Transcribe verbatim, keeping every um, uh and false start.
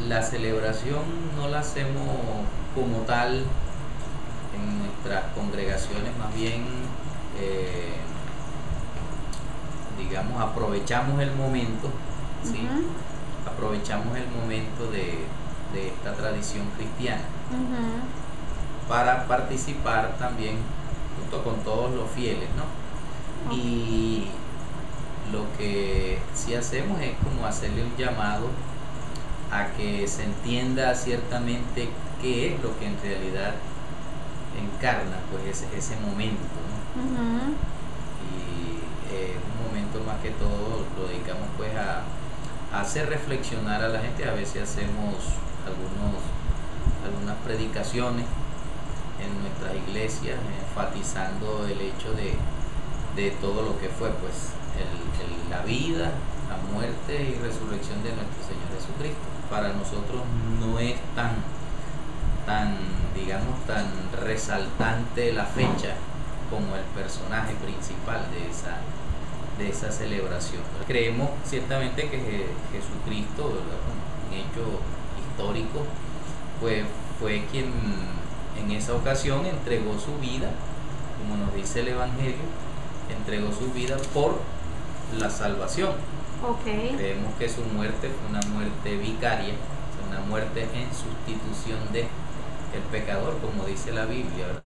la celebración no la hacemos como tal en nuestras congregaciones, más bien, eh, digamos, aprovechamos el momento, ¿sí? Uh-huh. Aprovechamos el momento de, de esta tradición cristiana Uh-huh. para participar también junto con todos los fieles, ¿no? Okay. Y lo que sí hacemos es como hacerle un llamado a que se entienda ciertamente qué es lo que en realidad encarna pues ese, ese momento, ¿no? Uh-huh. Y es eh, un momento más que todo lo dedicamos pues a, a hacer reflexionar a la gente. A veces hacemos algunos, algunas predicaciones en nuestras iglesias enfatizando el hecho de, de todo lo que fue pues el, el, la vida, la muerte y resurrección de nuestro Señor Jesucristo. Para nosotros no es tan, tan, digamos, tan resaltante la fecha como el personaje principal de esa, de esa celebración. Creemos ciertamente que Jesucristo, ¿verdad?, un hecho histórico, pues fue quien en esa ocasión entregó su vida, como nos dice el Evangelio, entregó su vida por la salvación. Okay. Creemos que su muerte fue una muerte vicaria, una muerte en sustitución de el pecador, como dice la Biblia, ¿verdad?